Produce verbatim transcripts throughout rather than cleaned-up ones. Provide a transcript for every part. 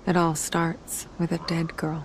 It all starts with a dead girl.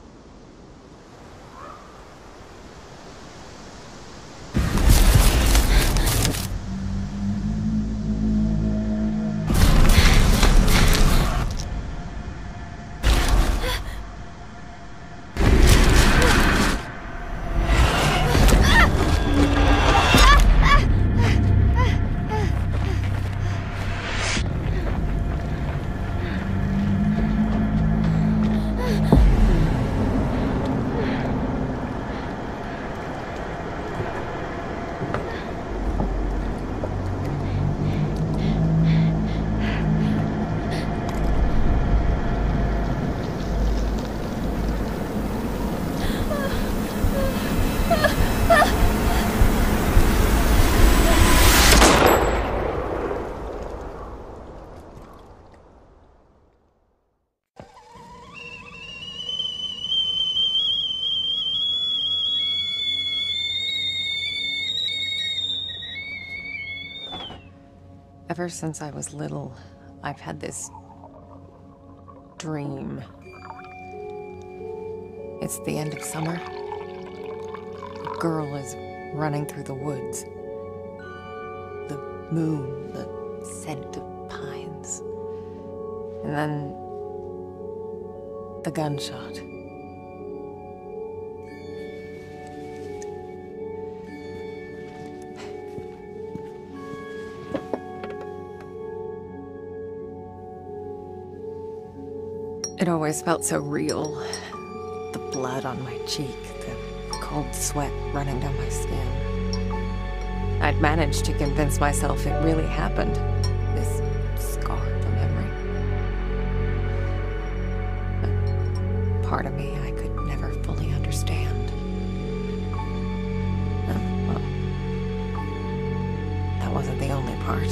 Ever since I was little, I've had this dream. It's the end of summer. A girl is running through the woods. The moon, the scent of pines. And then the gunshot. It always felt so real. The blood on my cheek, the cold sweat running down my skin. I'd managed to convince myself it really happened. This scar of a memory. But part of me I could never fully understand. Oh, well, that wasn't the only part.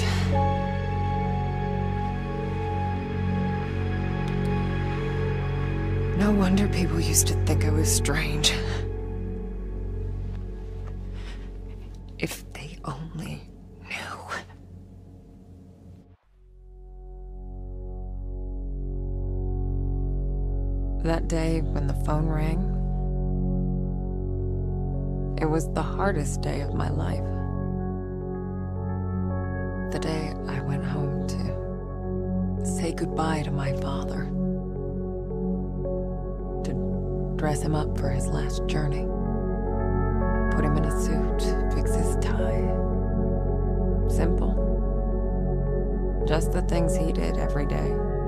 No wonder people used to think I was strange. If they only knew. That day when the phone rang, it was the hardest day of my life. The day I went home to say goodbye to my father. Dress him up for his last journey. Put him in a suit, fix his tie. Simple. Just the things he did every day.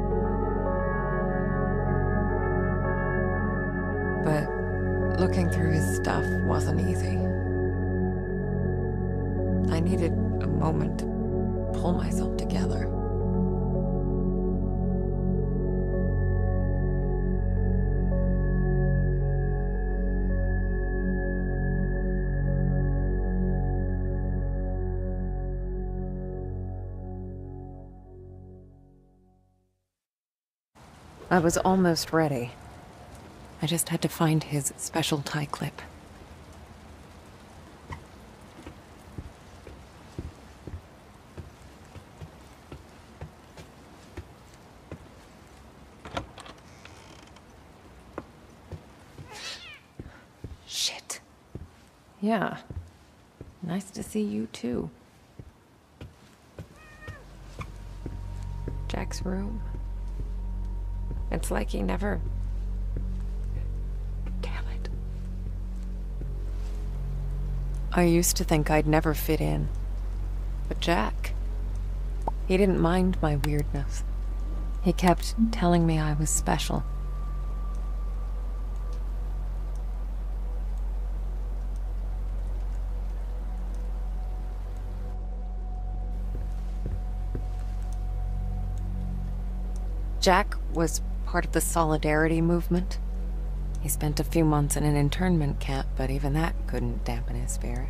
But looking through his stuff wasn't easy. I needed a moment to pull myself together. I was almost ready. I just had to find his special tie clip. Shit. Yeah. Nice to see you too. Jack's room. It's like he never... Damn it. I used to think I'd never fit in. But Jack... he didn't mind my weirdness. He kept telling me I was special. Jack was part of the Solidarity movement. He spent a few months in an internment camp, but even that couldn't dampen his spirit.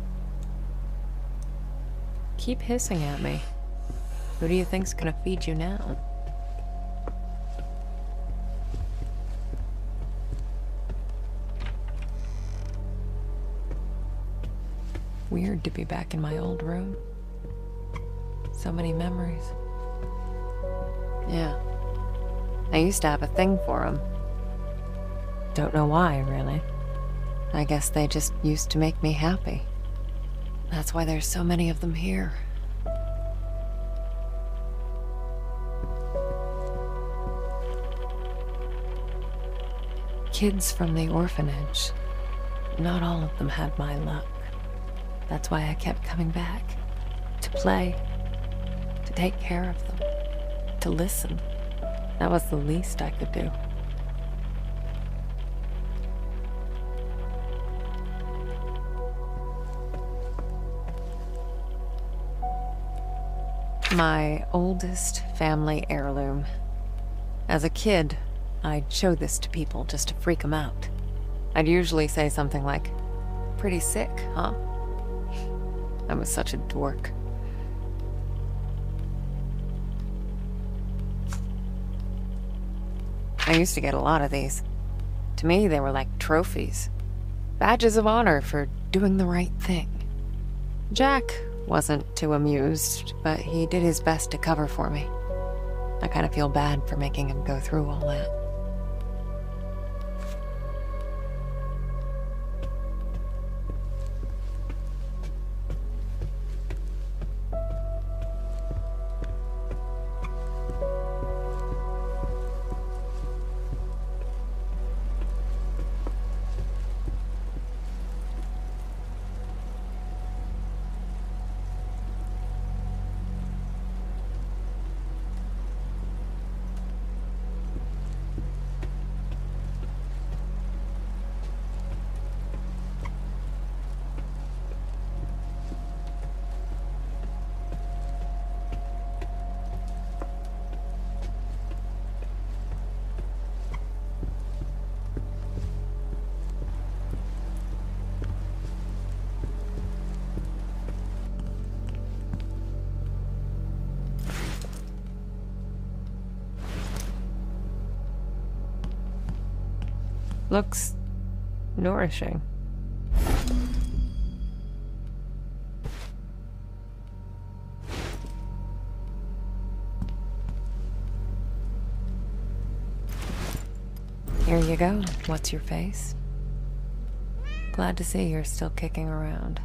Keep hissing at me. Who do you think's gonna feed you now? Weird to be back in my old room. So many memories. Yeah. I used to have a thing for them. Don't know why, really. I guess they just used to make me happy. That's why there's so many of them here. Kids from the orphanage. Not all of them had my luck. That's why I kept coming back. To play. To take care of them. To listen. That was the least I could do. My oldest family heirloom. As a kid, I'd show this to people just to freak them out. I'd usually say something like, "Pretty sick, huh?" I was such a dork. I used to get a lot of these. To me, they were like trophies. Badges of honor for doing the right thing. Jack wasn't too amused, but he did his best to cover for me. I kind of feel bad for making him go through all that. Looks nourishing. Here you go. What's your face? Glad to see you're still kicking around.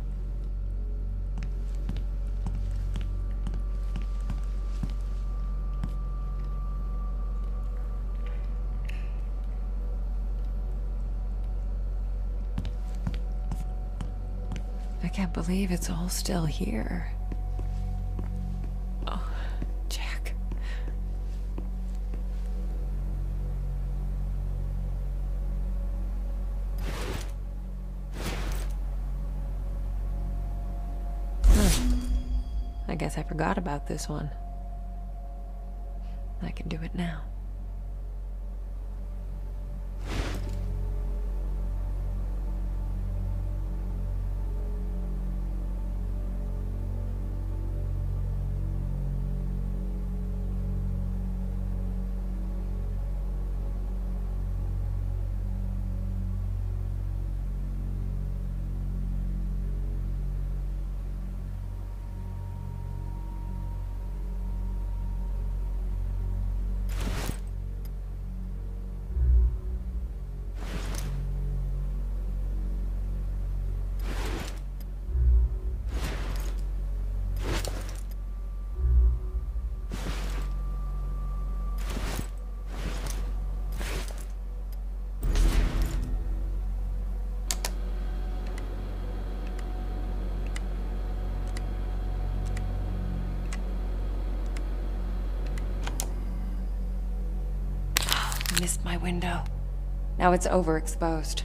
I can't believe it's all still here. Oh, Jack. Huh. I guess I forgot about this one. I can do it now. Missed my window. Now it's overexposed.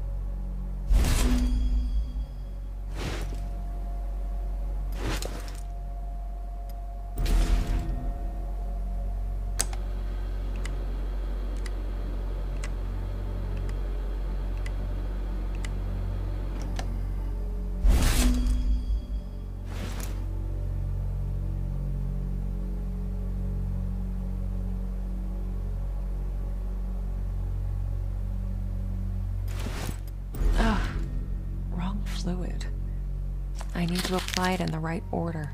Fluid. I need to apply it in the right order.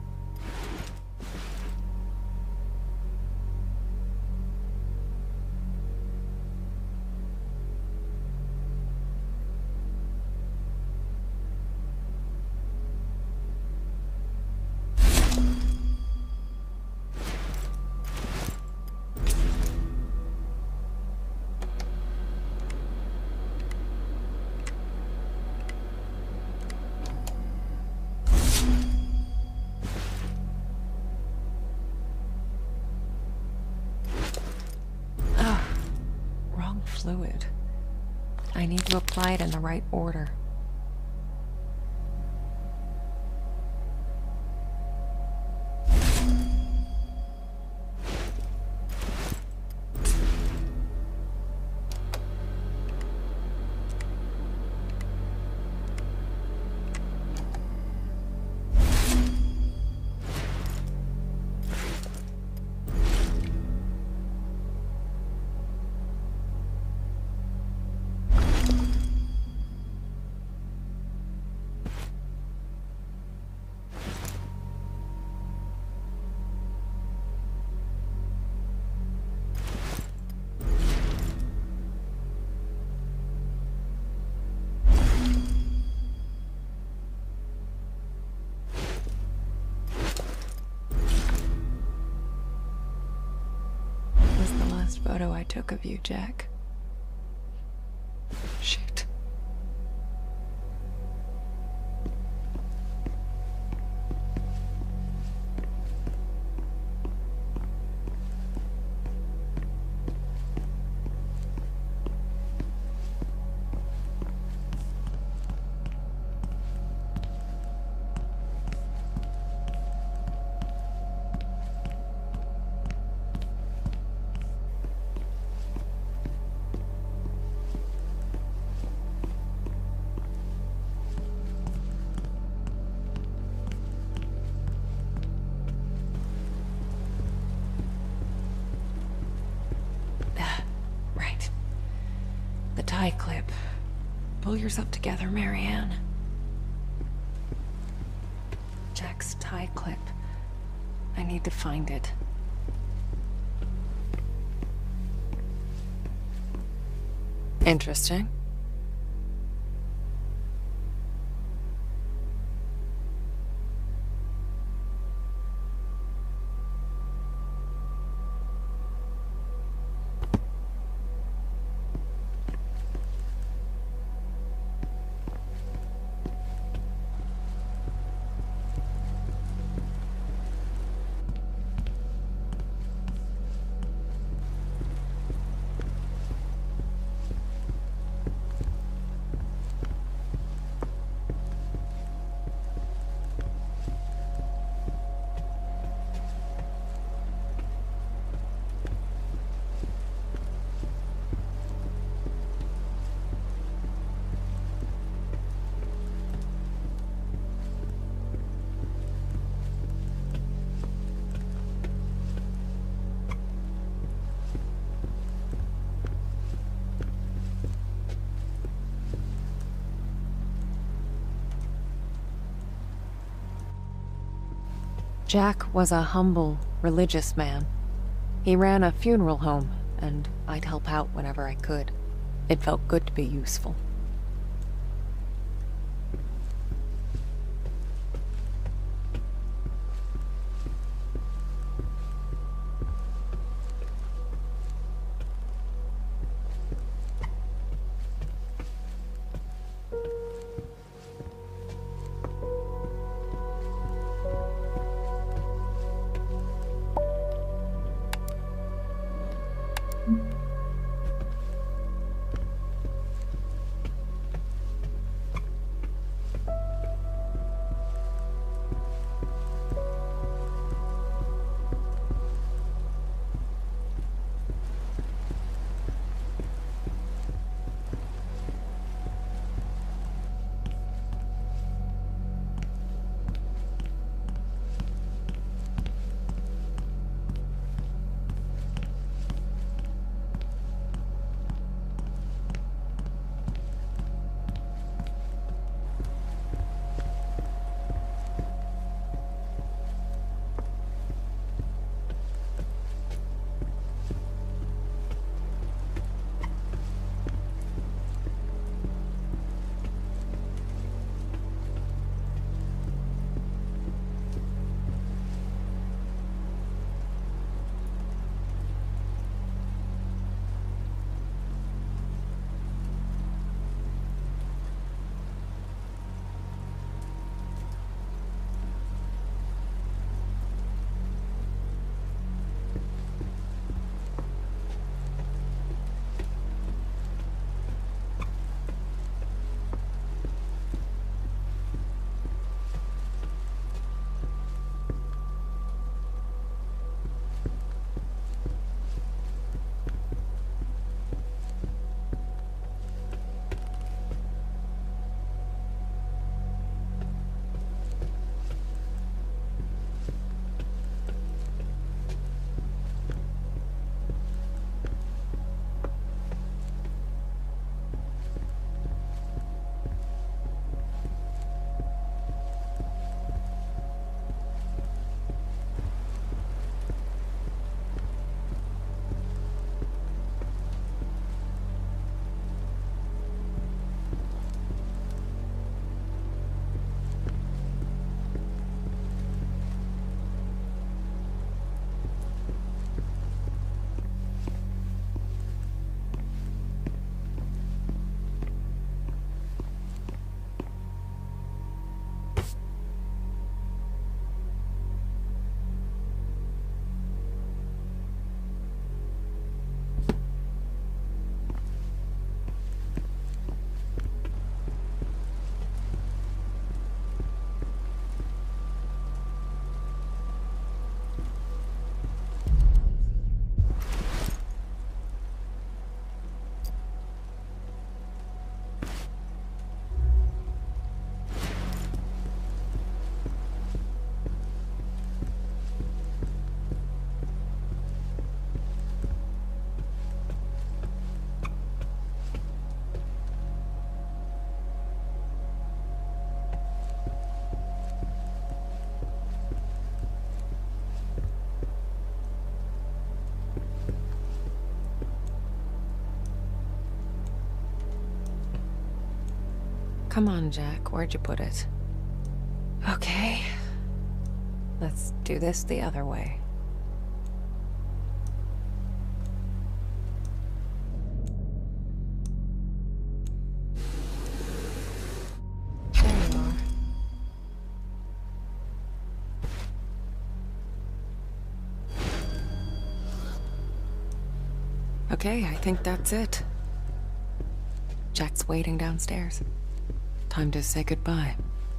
fluid. I need to apply it in the right order. Photo I took of you, Jack. Shit. Tie clip. Pull yourself together, Marianne. Jack's tie clip. I need to find it. Interesting. Jack was a humble, religious man. He ran a funeral home, and I'd help out whenever I could. It felt good to be useful. Come on, Jack. Where'd you put it? Okay. Let's do this the other way. There you are. Okay, I think that's it. Jack's waiting downstairs. Time to say goodbye.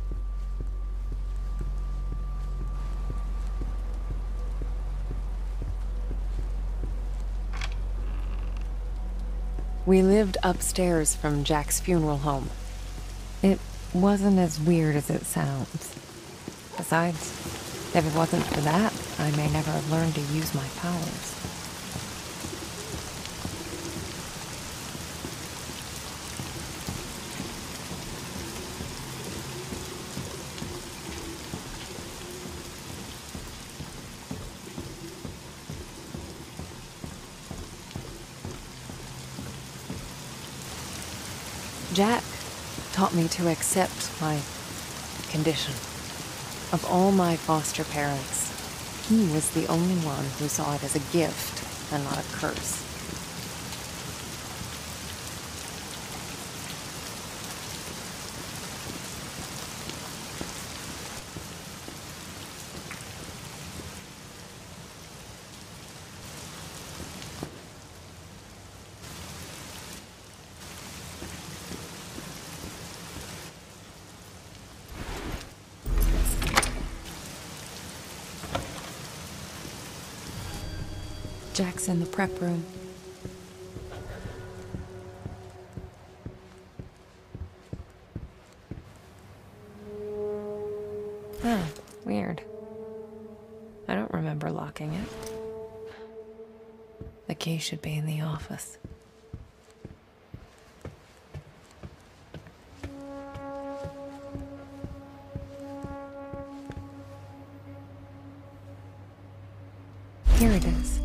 We lived upstairs from Jack's funeral home. It wasn't as weird as it sounds. Besides, if it wasn't for that, I may never have learned to use my powers. Jack taught me to accept my condition. Of all my foster parents, he was the only one who saw it as a gift and not a curse. Jack's in the prep room. Huh, weird. I don't remember locking it. The key should be in the office. Here it is.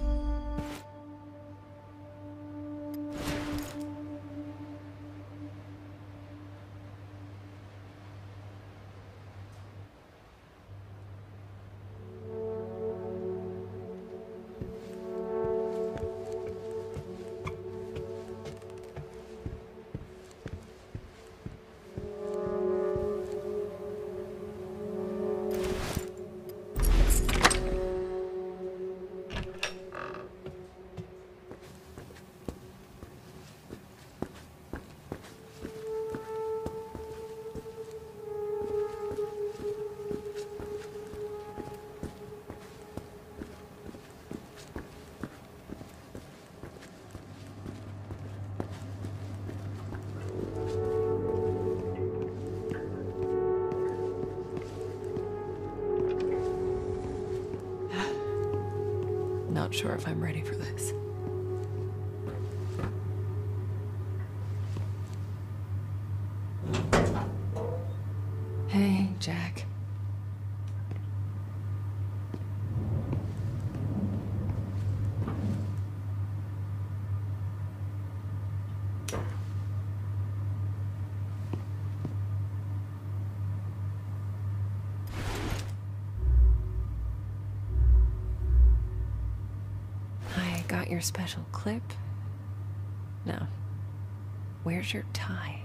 Not sure if I'm ready for this. Hey, Jack. Got your special clip? No. Where's your tie?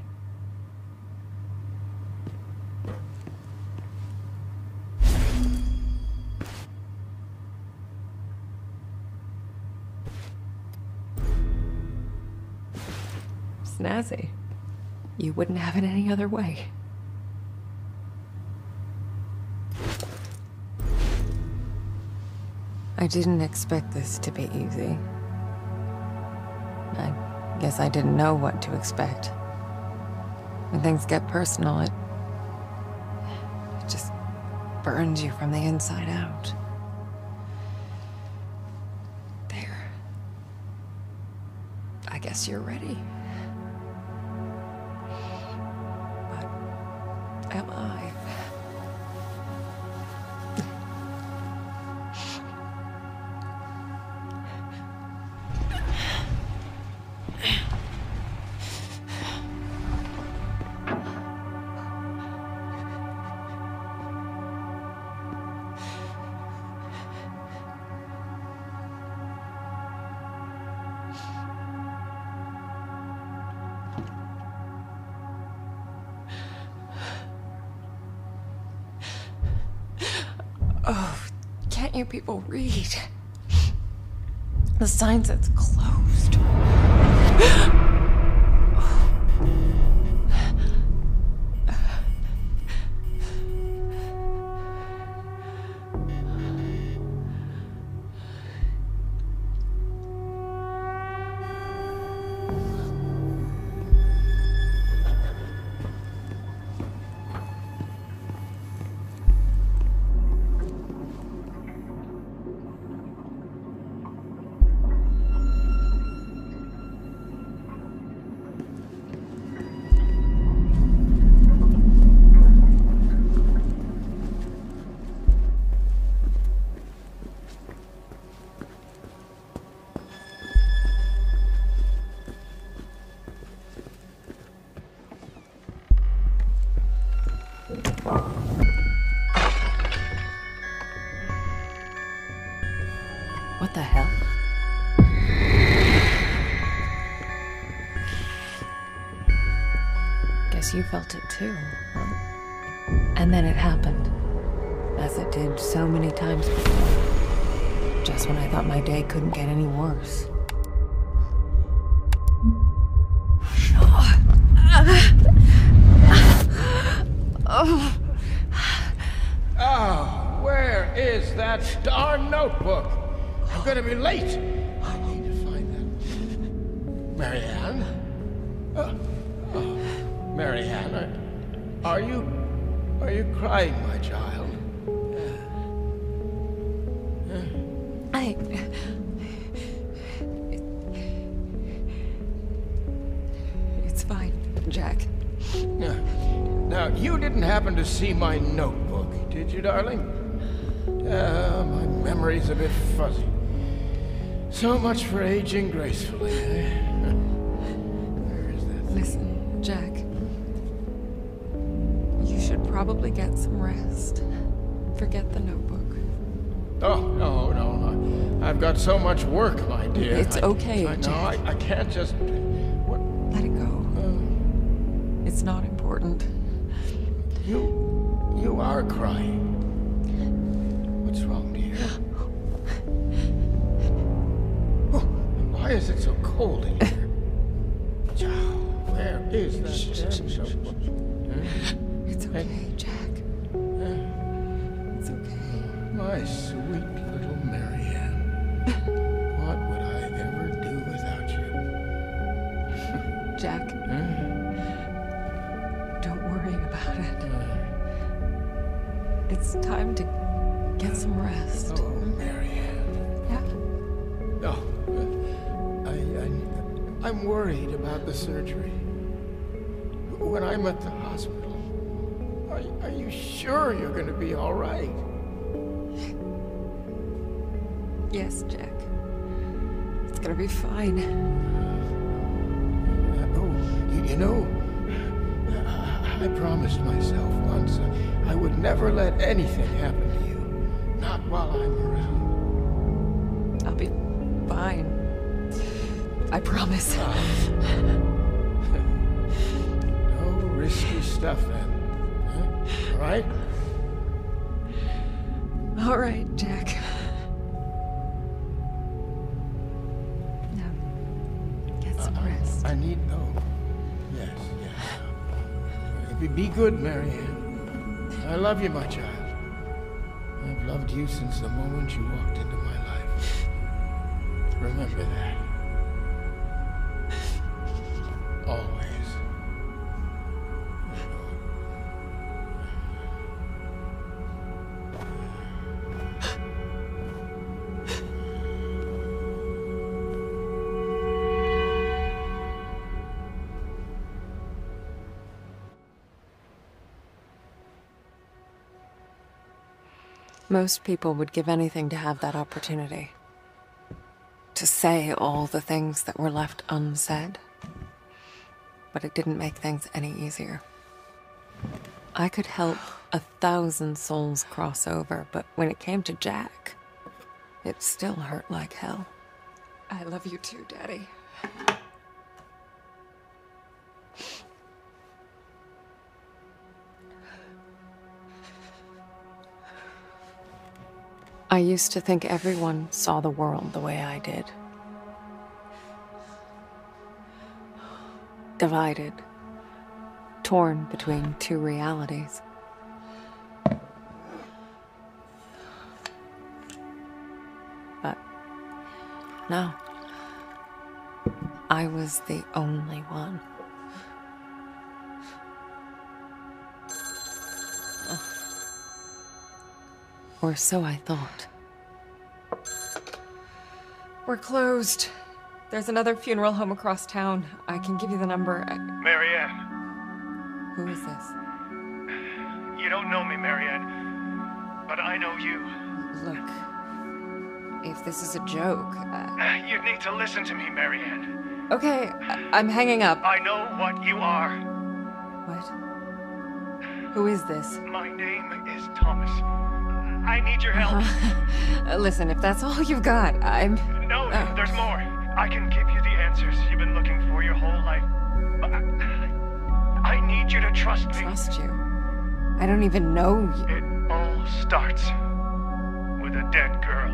Snazzy. You wouldn't have it any other way. I didn't expect this to be easy. I guess I didn't know what to expect. When things get personal, it, it just burns you from the inside out. There. I guess you're ready. But am I? Oh, can't you people read? The sign says closed. What the hell? Guess you felt it too, huh? And then it happened, as it did so many times before. Just when I thought my day couldn't get any worse. Oh, where is that darn notebook? I'm gonna be late. I need to find that. Marianne? Uh, oh, Marianne, are, are you... are you crying, my child? Uh, uh. I... It's fine, Jack. Now, now, you didn't happen to see my notebook, did you, darling? Uh, my memory's a bit fuzzy. So much for aging gracefully, eh? Where is that thing? Listen, Jack. You should probably get some rest. Forget the notebook. Oh, no, no. I, I've got so much work, my dear. It's I, okay, I, Jack. No, I, I can't just... What? Let it go. Uh, It's not important. you... you are crying. What's wrong, dear? Oh, why is it so cold in here? Child, where is that damn notebook? Huh? It's okay, Hey. Jack. Uh, It's okay. My sweet little Marianne. What would I ever do without you? Jack, Huh? don't worry about it. Uh, It's time to get some rest. oh, Marianne. Yeah? Oh, uh, I, I, I'm worried about the surgery. When I'm at the hospital, are, are you sure you're going to be all right? Yes, Jack. It's gonna be fine. Uh, oh, you, you know, I, I promised myself once uh, I would never let anything happen to you. Not while I'm around. I'll be fine. I promise. No risky stuff then. Huh? All right? All right, Jack. Now, get some I, rest. I need. Oh, yes, yes. Be, be good, Marianne. I love you, my child. I've loved you since the moment you walked into my life. Remember that. Always. Most people would give anything to have that opportunity. To say all the things that were left unsaid. But it didn't make things any easier. I could help a thousand souls cross over, but when it came to Jack, it still hurt like hell. I love you too, Daddy. I used to think everyone saw the world the way I did. Divided, torn between two realities. But no, I was the only one. Or so I thought. We're closed. There's another funeral home across town. I can give you the number. I... Marianne. Who is this? You don't know me, Marianne, but I know you. Look, if this is a joke... Uh... You need to listen to me, Marianne. Okay, I I'm hanging up. I know what you are. What? Who is this? My name is Thomas. I need your help. Uh, listen, if that's all you've got, I'm... No, uh... there's more. I can give you the answers you've been looking for your whole life. But I, I need you to trust me. Trust you? I don't even know you. It all starts with a dead girl.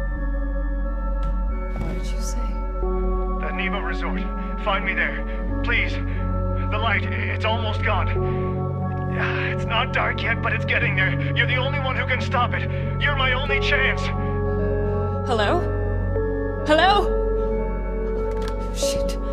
What did you say? The Neva Resort. Find me there. Please. The light, it's almost gone. It's not dark yet, but it's getting there. You're the only one who can stop it. You're my only chance. Hello? Hello? Shit.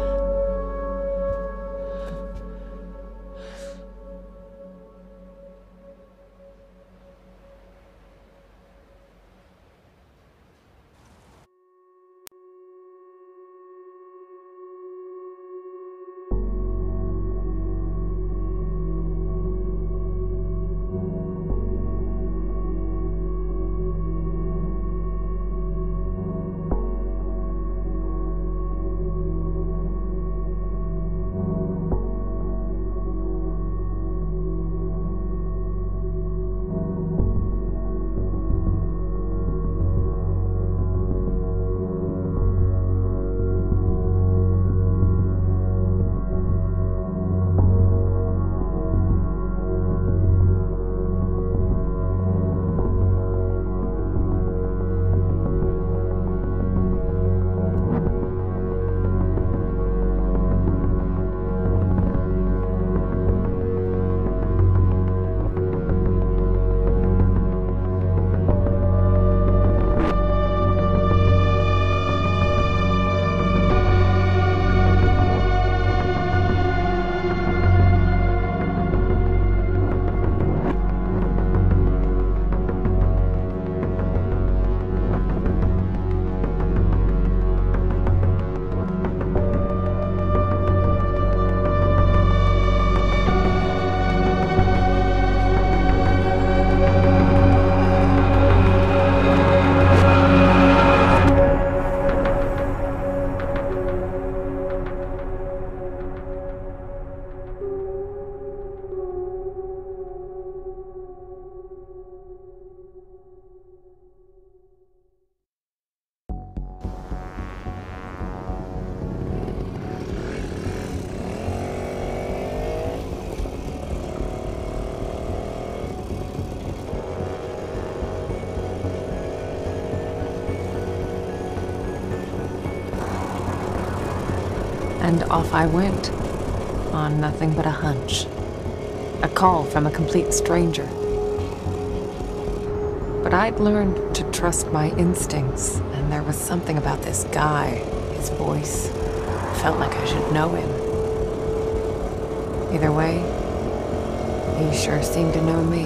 And off I went, on nothing but a hunch. A call from a complete stranger. But I'd learned to trust my instincts, and there was something about this guy, his voice. I felt like I should know him. Either way, he sure seemed to know me.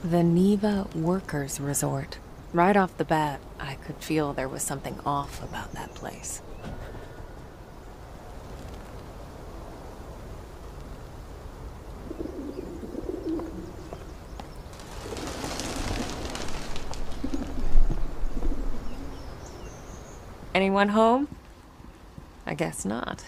The Neva Workers Resort. Right off the bat, I could feel there was something off about that place. Anyone home? I guess not.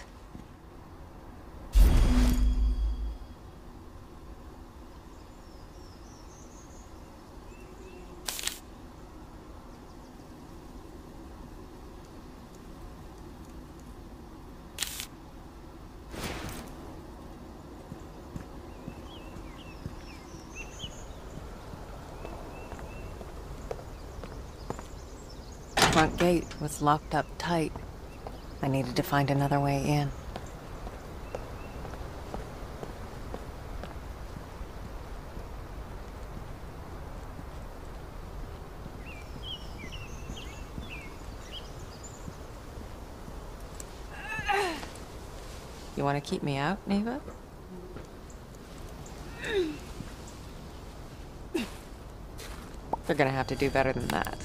The front gate was locked up tight. I needed to find another way in. You want to keep me out, Neva? They're gonna have to do better than that.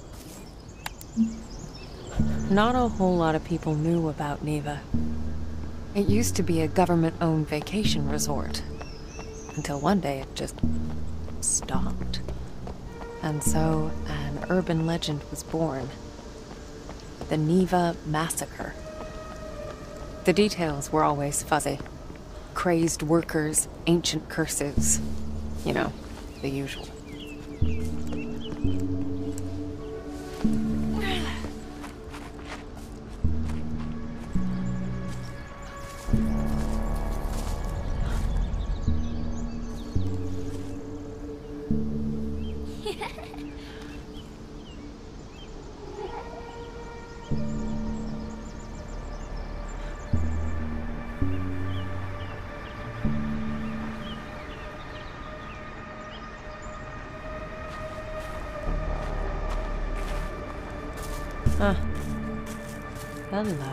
Not a whole lot of people knew about Neva. It used to be a government-owned vacation resort, until one day it just stopped. And so an urban legend was born. The Neva Massacre. The details were always fuzzy. Crazed workers, ancient curses. You know, the usual. Huh. Hello.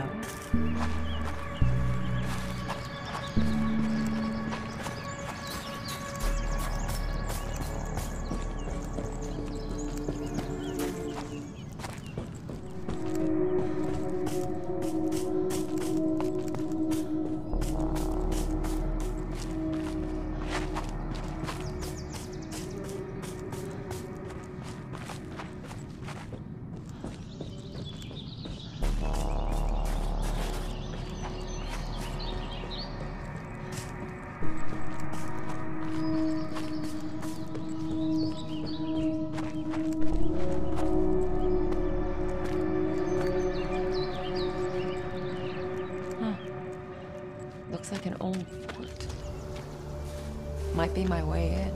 Looks like an old fort. Might be my way in.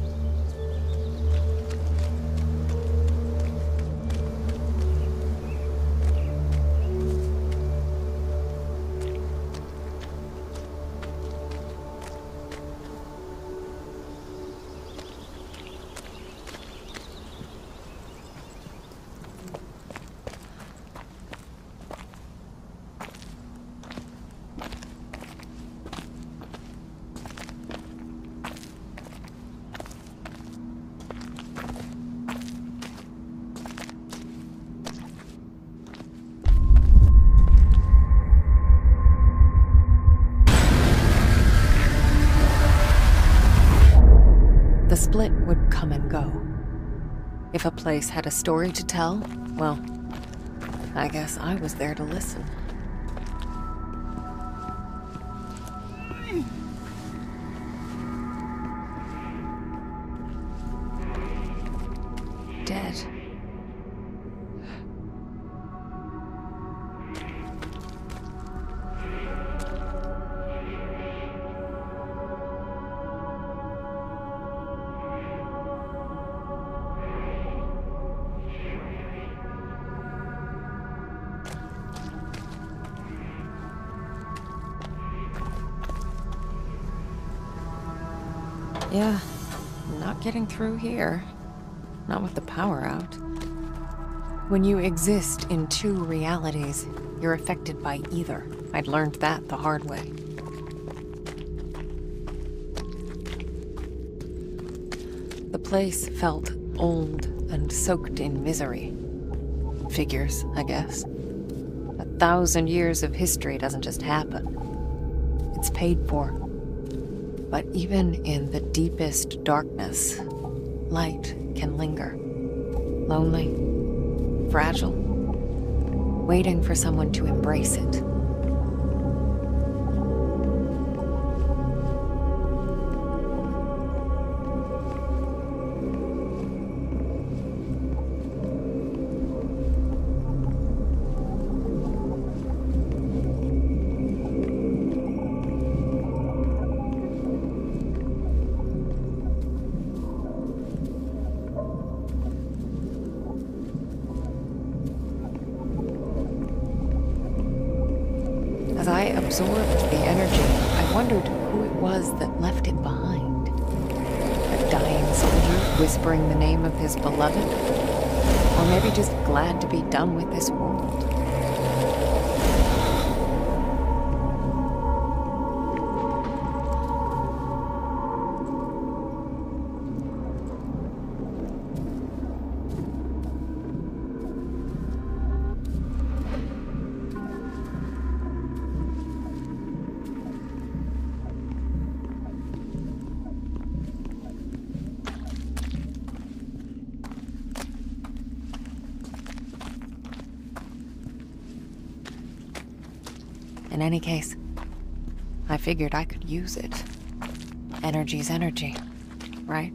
The split would come and go. If a place had a story to tell, well, I guess I was there to listen. Dead. Yeah, not getting through here. Not with the power out. When you exist in two realities, you're affected by either. I'd learned that the hard way. The place felt old and soaked in misery. Figures, I guess. A thousand years of history doesn't just happen. It's paid for. But even in the deepest darkness, light can linger. Lonely, fragile, waiting for someone to embrace it. As I absorbed the energy, I wondered who it was that left it behind. A dying soldier whispering the name of his beloved? Or maybe just glad to be done with this world? In any case, I figured I could use it. Energy's energy, right?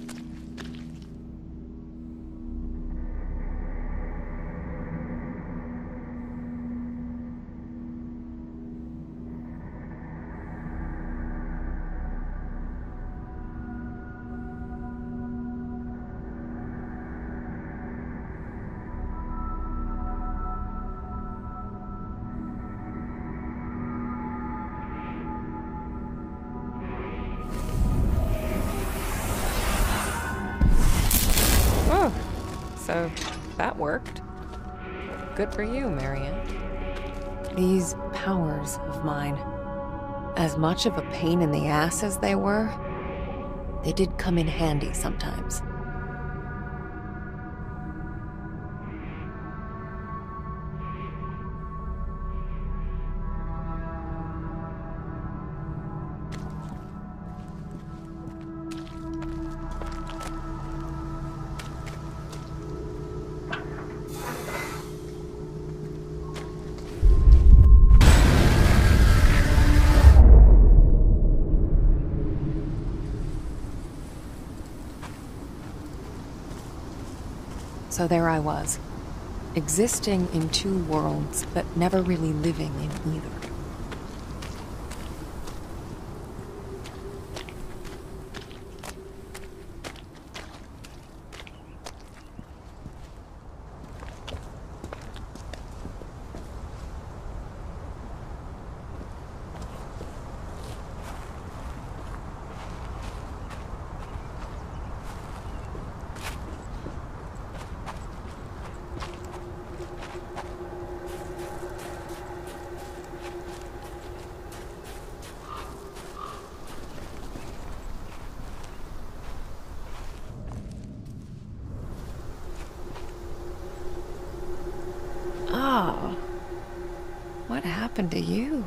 Oh, so that worked. Good for you, Marianne. These powers of mine, as much of a pain in the ass as they were, they did come in handy sometimes. So there I was, existing in two worlds, but never really living in either. Oh, what happened to you?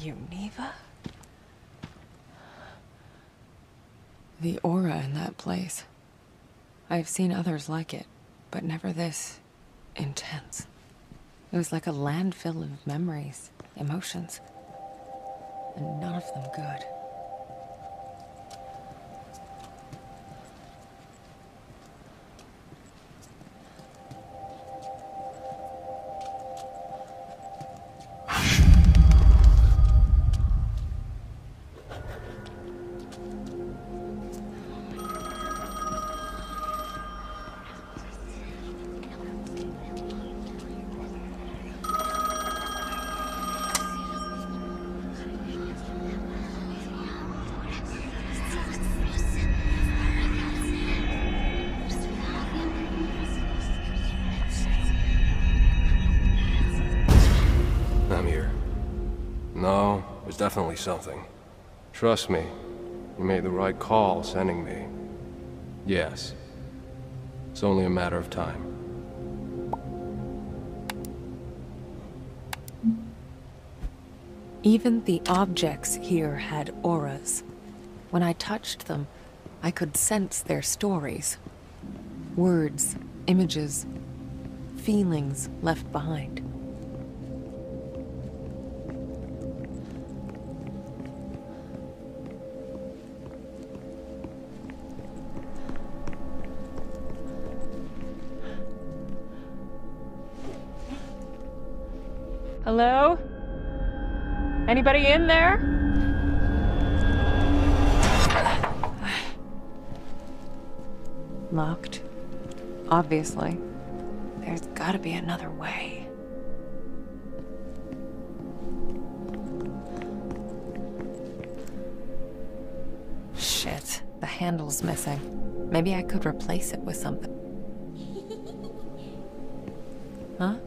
you, Neva? The aura in that place. I've seen others like it, but never this intense. It was like a landfill of memories, emotions, and none of them good. I'm here. No, there's definitely something. Trust me, you made the right call sending me. Yes. It's only a matter of time. Even the objects here had auras. When I touched them, I could sense their stories. Words, images, feelings left behind. Hello? Anybody in there? Locked. Obviously. There's gotta be another way. Shit, the handle's missing. Maybe I could replace it with something. Huh?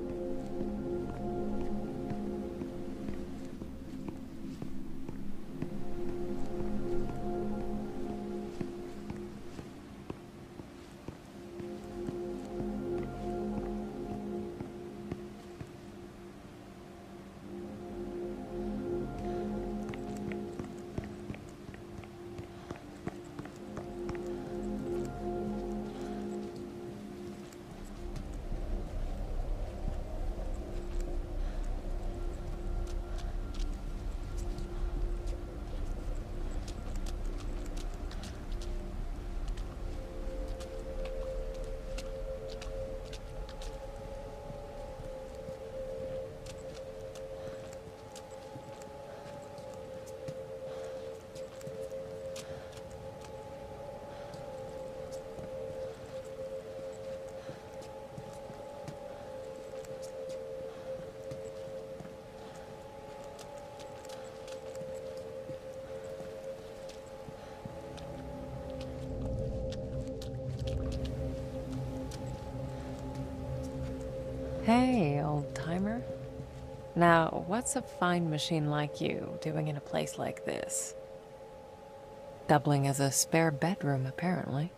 Hey, old-timer. Now, what's a fine machine like you doing in a place like this? Doubling as a spare bedroom, apparently.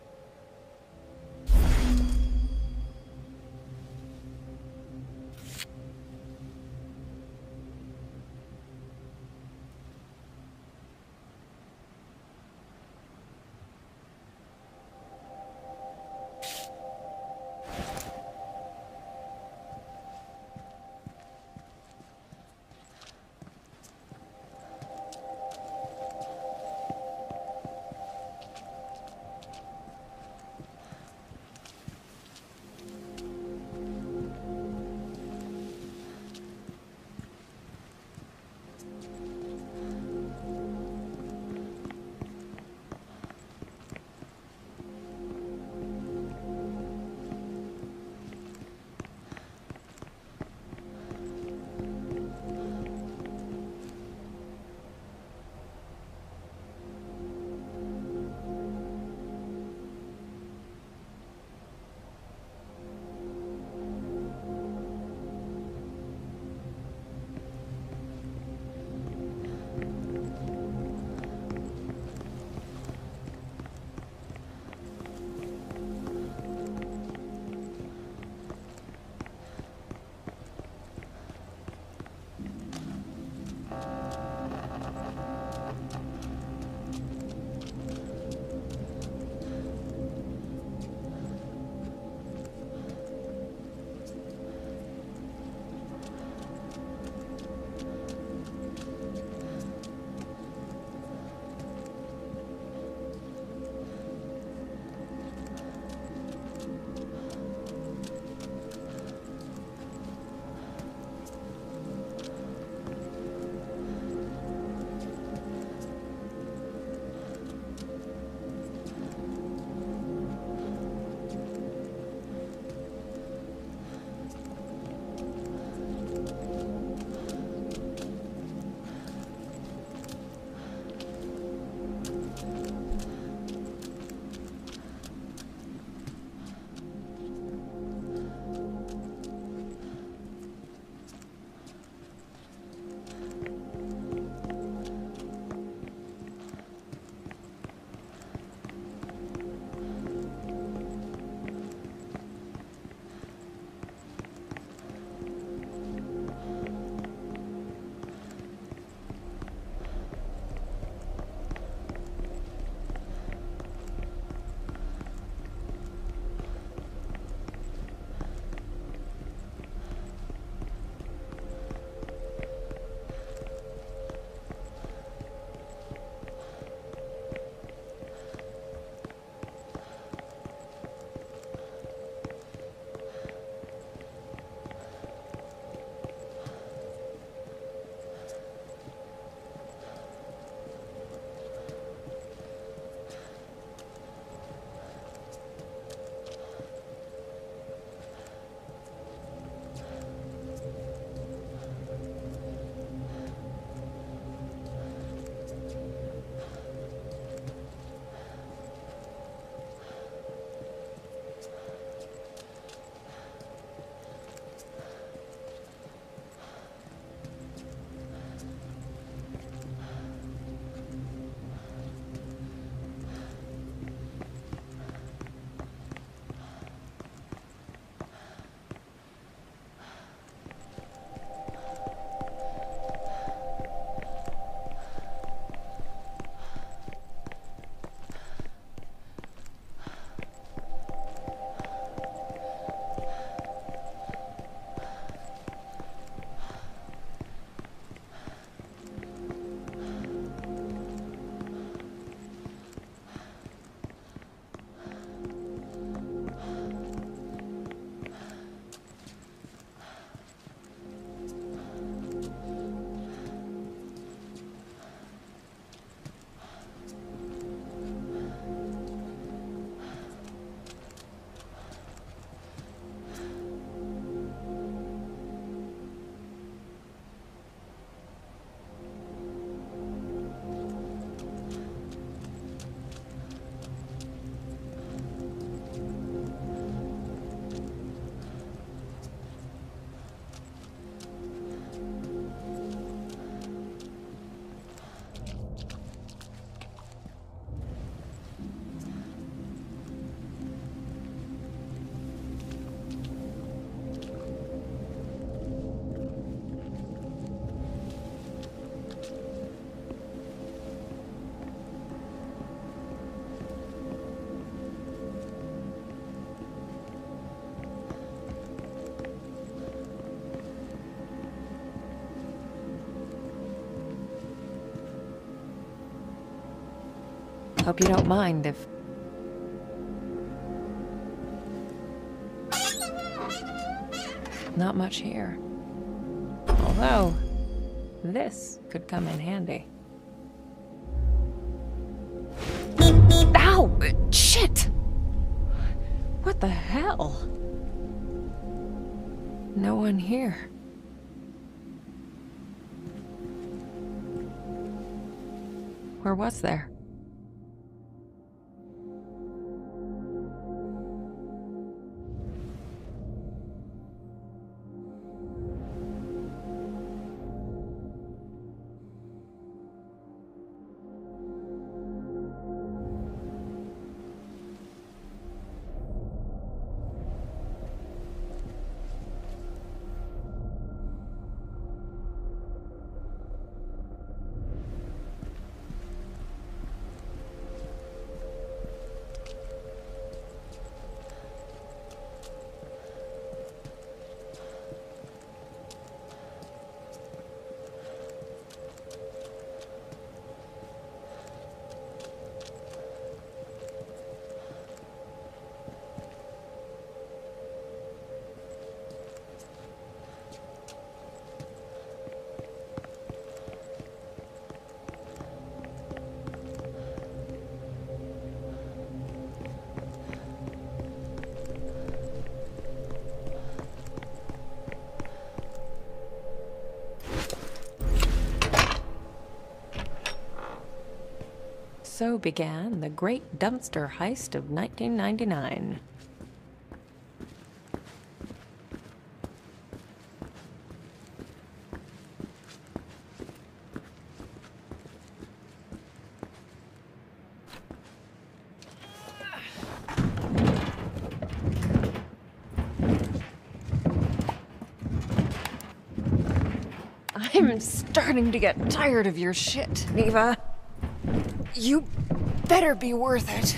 Hope you don't mind if... Not much here. Although, this could come in handy. Ow! Shit! What the hell? No one here. Or was there? So began the great dumpster heist of nineteen ninety-nine. I'm starting to get tired of your shit, Neva. You better be worth it.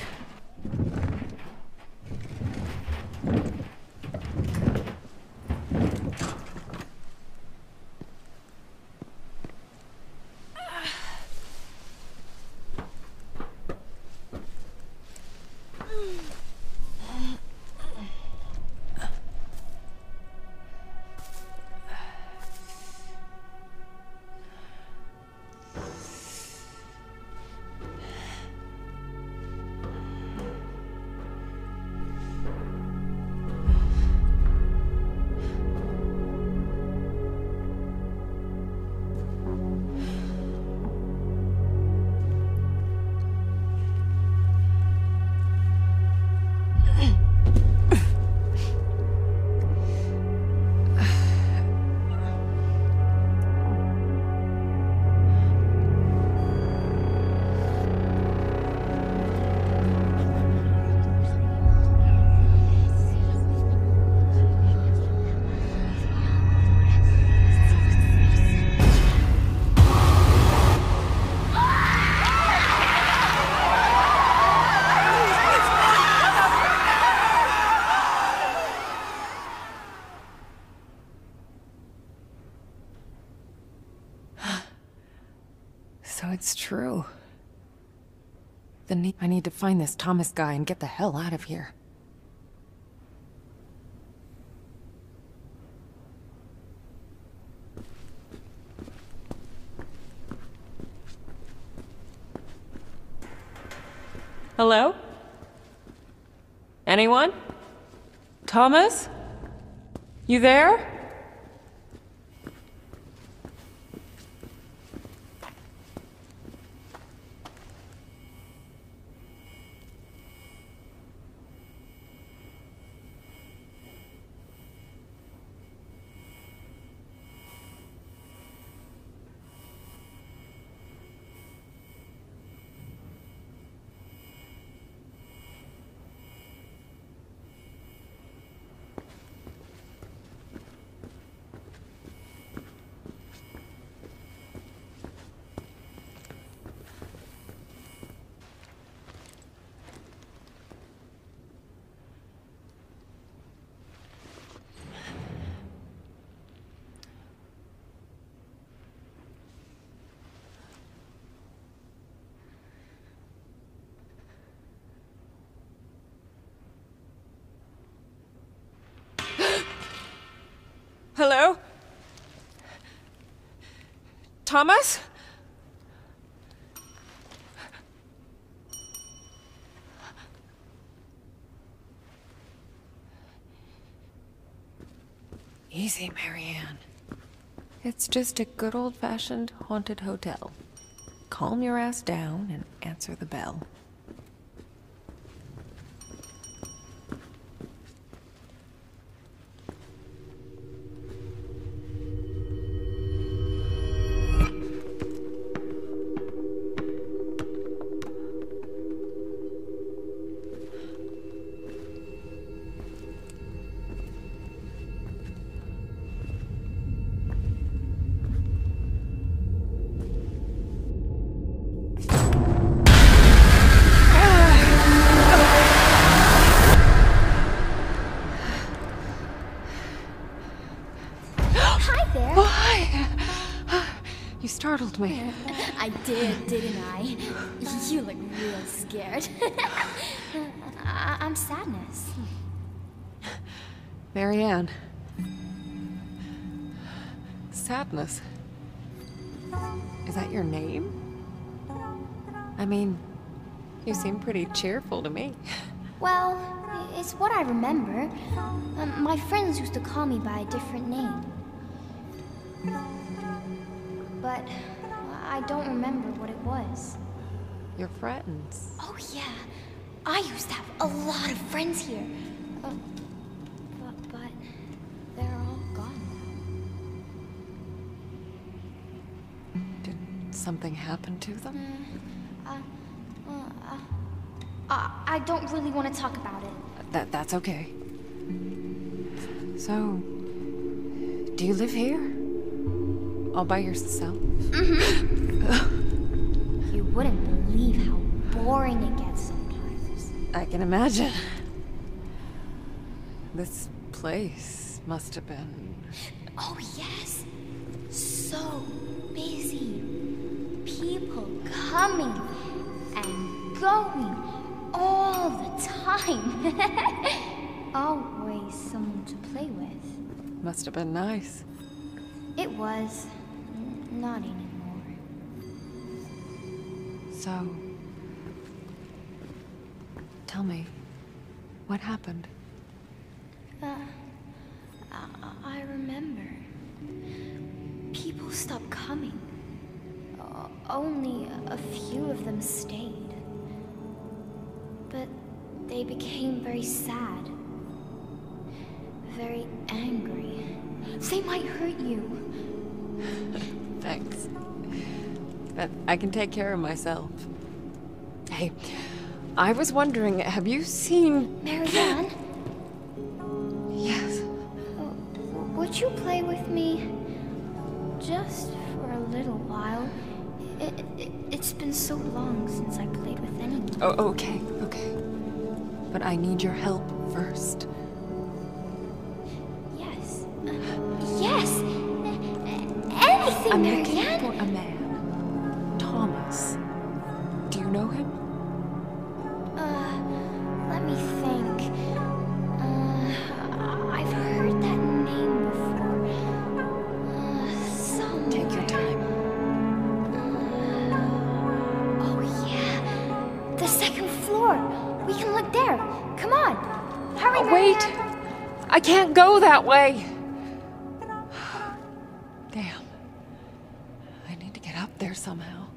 So it's true. The ne- I need to find this Thomas guy and get the hell out of here. Hello? Anyone? Thomas? You there? Thomas? Easy, Marianne. It's just a good old-fashioned haunted hotel. Calm your ass down and answer the bell. You startled me. I did, didn't I? You look real scared. I I'm Sadness. Marianne. Sadness. Is that your name? I mean, you seem pretty cheerful to me. Well, it's what I remember. Um, my friends used to call me by a different name. But I don't remember what it was. Your friends? Oh yeah, I used to have a lot of friends here. Uh, but, but they're all gone now. Did something happen to them? Mm, uh, uh, uh, I don't really want to talk about it. That, that's okay. So, do you live here? All by yourself? Mm-hmm. You wouldn't believe how boring it gets sometimes. I can imagine. This place must have been... Oh yes, so busy. People coming and going all the time. Always someone to play with. Must have been nice. It was. Not anymore. So... Tell me, what happened? Uh, I, I remember. People stopped coming. O- only a few of them stayed. But they became very sad. Very angry. They might hurt you. Thanks. But I can take care of myself. Hey, I was wondering, have you seen... Marianne? Yes. Uh, would you play with me? Just for a little while. It, it, it's been so long since I played with anyone. Oh, okay, okay. But I need your help first. Yes. Uh, yes! Anything, I'm Marianne! looking for a man. Thomas. Do you know him? Uh, let me think. Uh, I've heard that name before. Uh, somewhere. Take your time. Uh, oh yeah, the second floor. We can look there. Come on, hurry, Oh, wait! Marianne. I can't go that way! Damn. I need to get up there somehow.